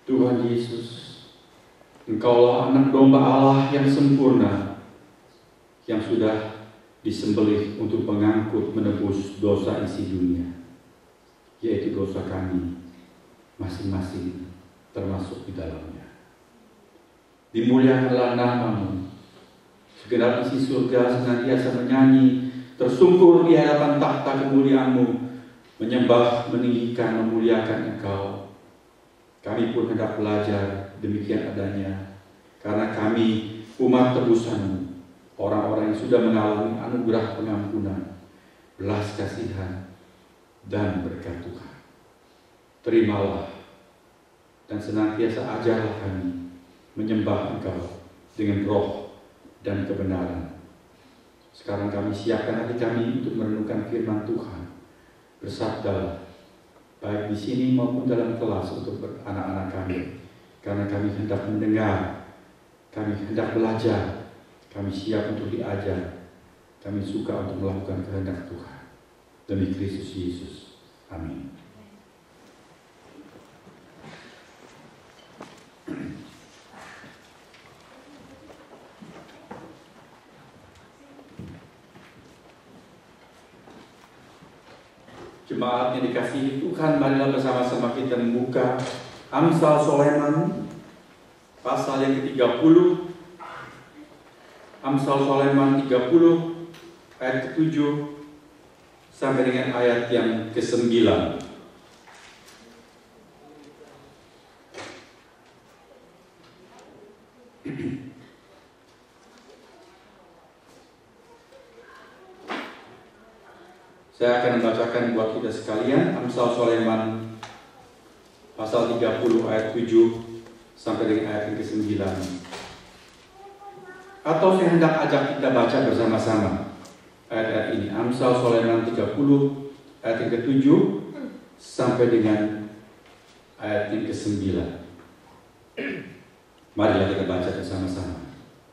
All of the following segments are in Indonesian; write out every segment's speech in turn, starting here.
Tuhan Yesus, Engkaulah anak domba Allah yang sempurna, yang sudah disembelih untuk mengangkut menebus dosa isi dunia, yaitu dosa kami masing-masing termasuk di dalamnya. Dimuliakanlah nama-Mu. Segenap isi surga senantiasa menyanyi, tersungkur di hadapan takhta kemuliaan-Mu, menyembah, meninggikan, memuliakan Engkau. Kami pun hendak belajar demikian adanya, karena kami umat tebusan, orang-orang yang sudah mengalami anugerah pengampunan, belas kasihan, dan berkat Tuhan. Terimalah dan senantiasa ajarlah kami menyembah Engkau dengan roh dan kebenaran. Sekarang kami siapkan hati kami untuk merenungkan firman Tuhan. Bersabdalah, baik di sini maupun dalam kelas untuk anak-anak kami, karena kami hendak mendengar, kami hendak belajar, kami siap untuk diajar, kami suka untuk melakukan kehendak Tuhan. Demi Kristus Yesus. Amin. Jemaat yang dikasihi Tuhan, marilah bersama-sama kita membuka Amsal Soleman pasal yang ke-30. Amsal Soleman 30 ayat ke-7 sampai dengan ayat yang ke-9. Saya akan membacakan buat kita sekalian Amsal Soleman pasal 30 ayat 7 sampai dengan ayat yang ke-9. Atau saya hendak ajak kita baca bersama-sama ayat-ayat ini. Amsal Soleman 30 ayat yang ke-7 sampai dengan ayat yang ke-9. Marilah kita baca bersama-sama.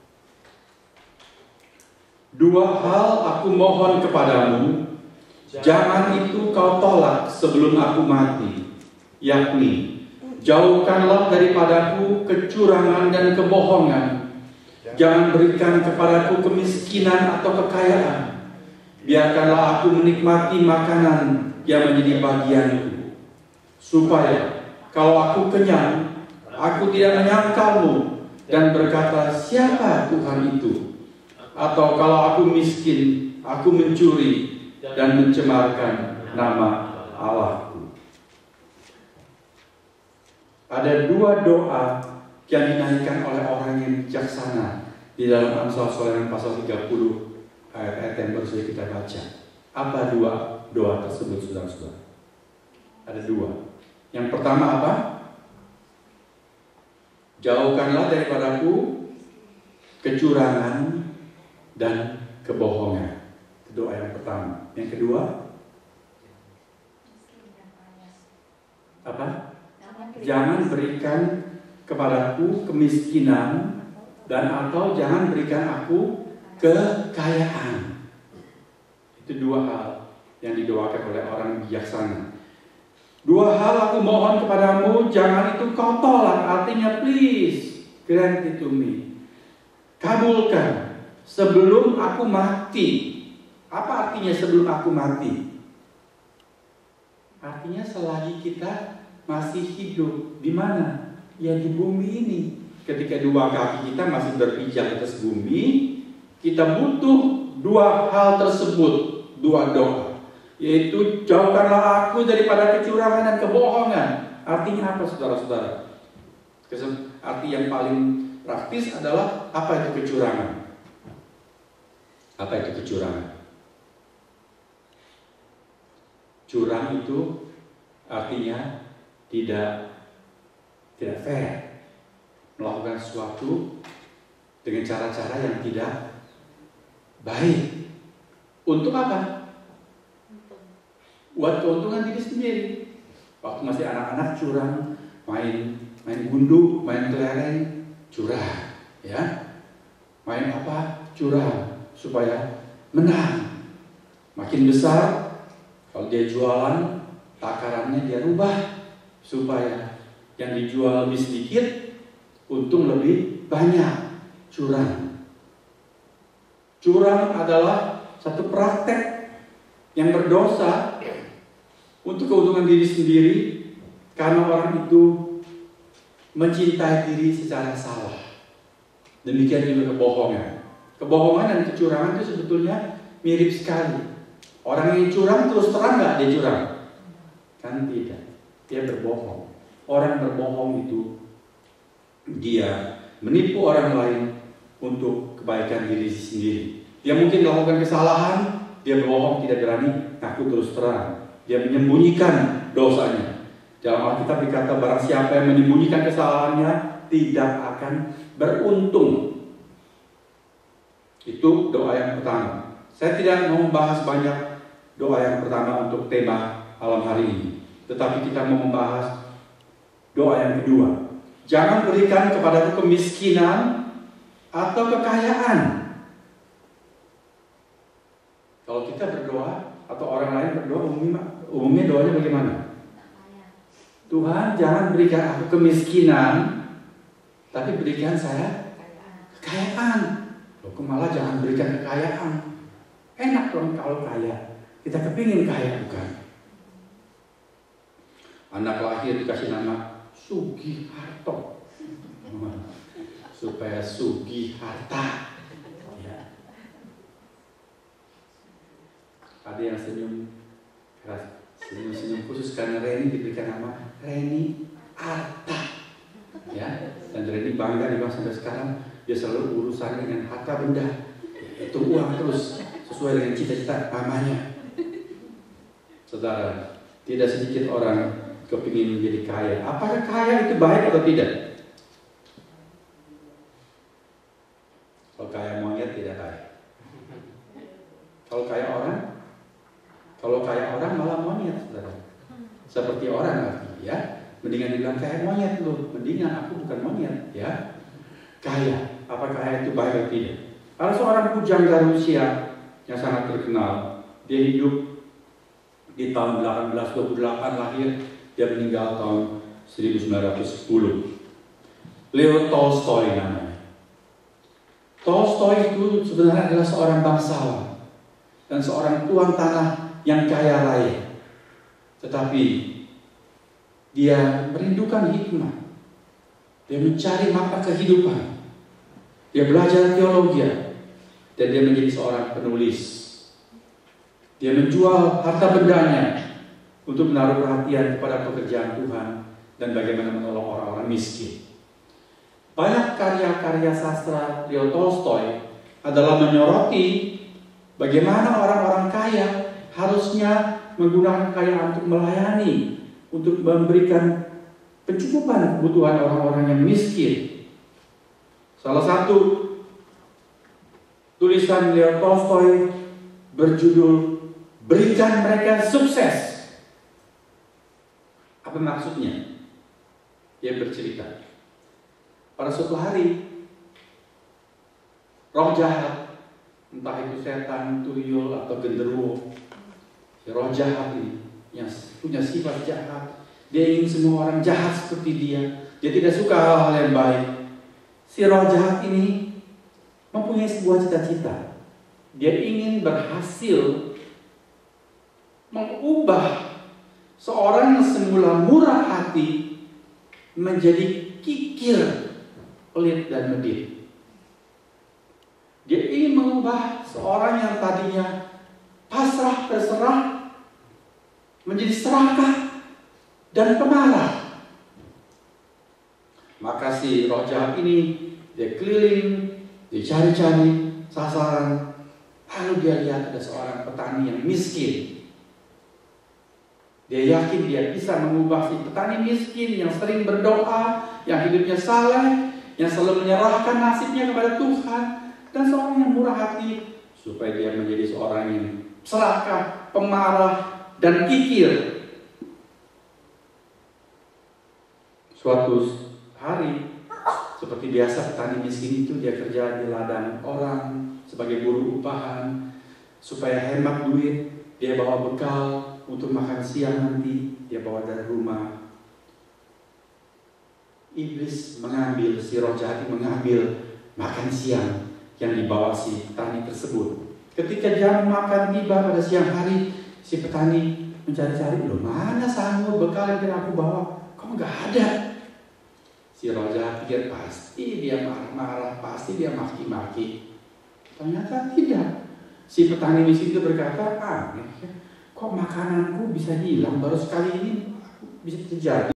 Dua hal aku mohon kepadamu, jangan itu kau tolak sebelum aku mati, yakni jauhkanlah daripadaku kecurangan dan kebohongan. Jangan berikan kepadaku kemiskinan atau kekayaan. Biarkanlah aku menikmati makanan yang menjadi bagianku, supaya kalau aku kenyang, aku tidak menyangkalmu dan berkata, siapa Tuhan itu? Atau kalau aku miskin, aku mencuri dan mencemarkan nama Allahku. Ada dua doa yang dinaikkan oleh orang yang bijaksana di dalam Amsal Soleman pasal 30 ayat-ayat yang baru saja kita baca. Apa dua doa tersebut, saudara-saudara? Ada dua. Yang pertama apa? Jauhkanlah daripadaku kecurangan dan kebohongan. Doa yang pertama. Yang kedua, apa? Jangan berikan kepadaku kemiskinan dan atau jangan berikan aku kekayaan. Itu dua hal yang didoakan oleh orang bijaksana. Dua hal aku mohon kepadamu, jangan itu kau tolak. Artinya please, grant it to me. Kabulkan sebelum aku mati. Apa artinya sebelum aku mati? Artinya selagi kita masih hidup. Di mana? Ya di bumi ini. Ketika dua kaki kita masih berpijak di atas bumi, kita butuh dua hal tersebut, dua doa. Yaitu jauhkanlah aku daripada kecurangan dan kebohongan. Artinya apa, saudara-saudara? Arti yang paling praktis adalah apa itu kecurangan? Apa itu kecurangan? Curang itu artinya tidak fair, melakukan sesuatu dengan cara-cara yang tidak baik. Untuk apa? Buat keuntungan diri sendiri. Waktu masih anak-anak curang, main gundu, main kelereng, curang, ya. Main apa? Curang supaya menang. Makin besar, kalau dia jualan, takarannya dia rubah supaya yang dijual lebih sedikit, untung lebih banyak. Curang. Curang adalah satu praktek yang berdosa untuk keuntungan diri sendiri, karena orang itu mencintai diri secara salah. Demikian juga kebohongan. Kebohongan dan kecurangan itu sebetulnya mirip sekali. Orang yang curang terus terang nggak dia curang? Kan tidak. Dia berbohong. Orang berbohong itu dia menipu orang lain untuk kebaikan diri sendiri. Dia mungkin melakukan kesalahan, dia berbohong, tidak berani ngaku terus terang. Dia menyembunyikan dosanya. Dalam Alkitab dikata barang siapa yang menyembunyikan kesalahannya tidak akan beruntung. Itu doa yang pertama. Saya tidak mau membahas banyak doa yang pertama untuk tema malam hari ini, tetapi kita mau membahas doa yang kedua. Jangan berikan kepadaku kemiskinan atau kekayaan. Kalau kita berdoa atau orang lain berdoa, umumnya doanya bagaimana? Tuhan, jangan berikan aku kemiskinan, tapi berikan saya kekayaan. Loh, malah jangan berikan kekayaan. Enak dong kalau kaya. Kita kepingin kaya, bukan? Anak lahir dikasih nama Sugiharto, supaya sugih harta. Ya. Ada yang senyum khusus karena Reni diberikan nama Reni Arta. Ya, dan Reni bangga di sampai sekarang dia selalu urusan dengan harta benda. Itu uang terus sesuai dengan cita-cita mamanya. Saudara, tidak sedikit orang kepingin menjadi kaya. Apakah kaya itu baik atau tidak? Kalau kaya monyet tidak baik. Kalau kaya orang malah monyet, saudara. Seperti orang lagi, ya. Mendingan dibilang kaya monyet lu, mendingan aku bukan monyet, ya. Kaya, apakah kaya itu baik atau tidak? Ada seorang pujangga Rusia yang sangat terkenal. Dia hidup di tahun 1828 lahir. Dia meninggal tahun 1910. Leo Tolstoy namanya. Tolstoy itu sebenarnya adalah seorang bangsawan dan seorang tuan tanah yang kaya raya. Tetapi dia merindukan hikmah. Dia mencari makna kehidupan. Dia belajar teologi dan dia menjadi seorang penulis. Dia menjual harta bendanya untuk menaruh perhatian kepada pekerjaan Tuhan dan bagaimana menolong orang-orang miskin. Banyak karya-karya sastra Leo Tolstoy adalah menyoroti bagaimana orang-orang kaya harusnya menggunakan kekayaan untuk melayani, untuk memberikan pencukupan kebutuhan orang-orang yang miskin. Salah satu tulisan Leo Tolstoy berjudul "Berikan Mereka Sukses". Apa maksudnya? Dia bercerita, pada suatu hari roh jahat, entah itu setan, tuyul atau genderuwo, si roh jahat ini yang punya sifat jahat, dia ingin semua orang jahat seperti dia. Dia tidak suka hal-hal yang baik. Si roh jahat ini mempunyai sebuah cita-cita. Dia ingin berhasil mengubah seorang yang semula murah hati menjadi kikir, pelit dan medit. Dia ingin mengubah seorang yang tadinya pasrah berserah menjadi serakah dan pemarah. Maka si roh jahat ini dia keliling, dia cari-cari sasaran. Lalu dia lihat ada seorang petani yang miskin. Dia yakin dia bisa mengubah si petani miskin yang sering berdoa, yang hidupnya saleh, yang selalu menyerahkan nasibnya kepada Tuhan, dan seorang yang murah hati, supaya dia menjadi seorang yang serakah, pemarah, dan kikir. Suatu hari, seperti biasa petani miskin itu, dia kerja di ladang orang sebagai buruh upahan, supaya hemat duit. Dia bawa bekal untuk makan siang nanti, dia bawa dari rumah. iblis mengambil, si roh jahat mengambil makan siang yang dibawa si petani tersebut. Ketika jam makan tiba pada siang hari, si petani mencari-cari, loh mana sanggup bekal yang aku bawa, kok nggak ada? Si roh jahat pikir pasti dia marah-marah, pasti dia maki-maki. Ternyata tidak. Si petani di situ berkata, kok makananku bisa hilang baru sekali ini bisa terjadi.